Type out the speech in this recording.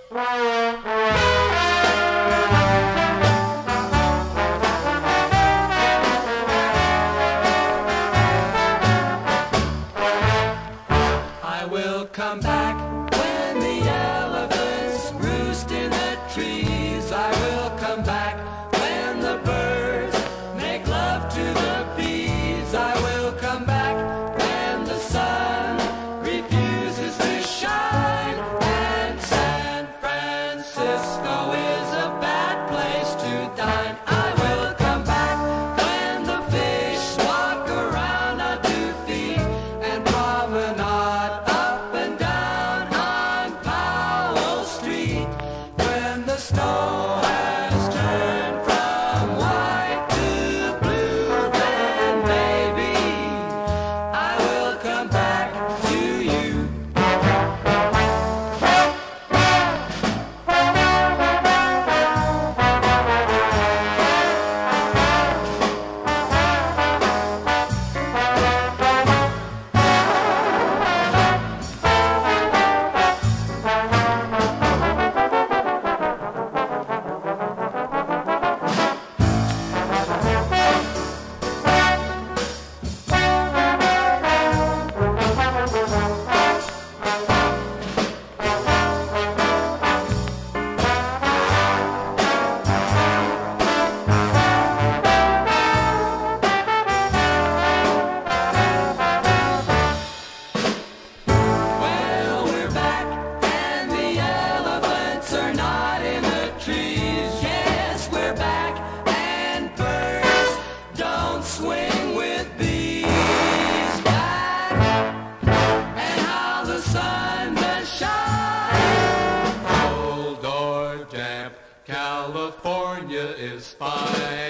I will come back when the elephants roost in the trees. I will come back when the birds make love to the bees. I will come back when the sun refuses to shine and San Francisco is a bad place to dine. I will come back when the fish walk around on 2 feet and promenade up and down on Powell Street. When the snow has turned from white to blue, then maybe I will come back to you. Well, we're back and the elephants are not in the trees. Yes, we're back and birds don't swing with bees. Back and how the sun does shine. Cold or damp, California is fine.